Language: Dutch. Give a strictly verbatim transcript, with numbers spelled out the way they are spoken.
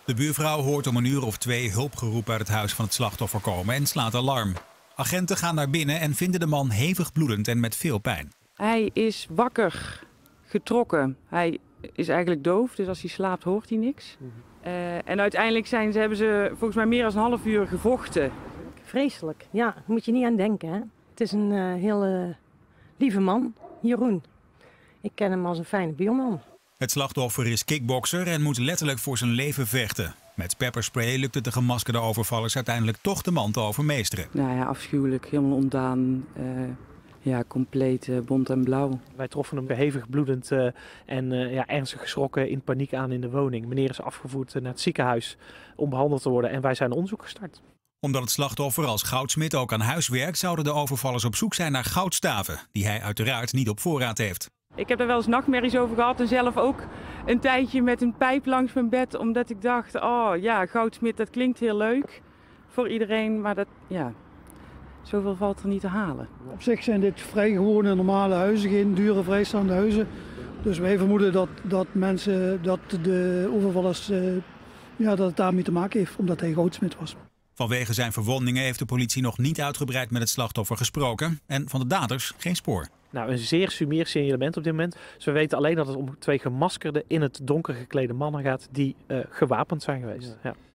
De buurvrouw hoort om een uur of twee hulpgeroep uit het huis van het slachtoffer komen en slaat alarm. Agenten gaan naar binnen en vinden de man hevig bloedend en met veel pijn. Hij is wakker, getrokken. Hij is eigenlijk doof, dus als hij slaapt hoort hij niks. Uh, en uiteindelijk zijn ze, hebben ze volgens mij meer dan een half uur gevochten. Vreselijk, ja, daar moet je niet aan denken. Hè? Het is een uh, heel lieve man, Jeroen. Ik ken hem als een fijne buurman. Het slachtoffer is kickbokser en moet letterlijk voor zijn leven vechten. Met pepperspray lukt het de gemaskerde overvallers uiteindelijk toch de man te overmeesteren. Nou ja, afschuwelijk, helemaal ontdaan. Uh, ja, compleet uh, bont en blauw. Wij troffen hem hevig bloedend uh, en uh, ja, ernstig geschrokken in paniek aan in de woning. Meneer is afgevoerd naar het ziekenhuis om behandeld te worden en wij zijn onderzoek gestart. Omdat het slachtoffer als goudsmid ook aan huis werkt, zouden de overvallers op zoek zijn naar goudstaven, die hij uiteraard niet op voorraad heeft. Ik heb er wel eens nachtmerries over gehad en zelf ook een tijdje met een pijp langs mijn bed, omdat ik dacht, oh ja, goudsmid, dat klinkt heel leuk voor iedereen, maar dat, ja, zoveel valt er niet te halen. Op zich zijn dit vrij gewone normale huizen, geen dure vrijstaande huizen. Dus wij vermoeden dat, dat mensen, dat de overvallers, uh, ja, dat het daarmee te maken heeft, omdat hij goudsmid was. Vanwege zijn verwondingen heeft de politie nog niet uitgebreid met het slachtoffer gesproken en van de daders geen spoor. Nou, een zeer sumier signalement op dit moment. Dus we weten alleen dat het om twee gemaskerde, in het donker geklede mannen gaat die uh, gewapend zijn geweest. Ja.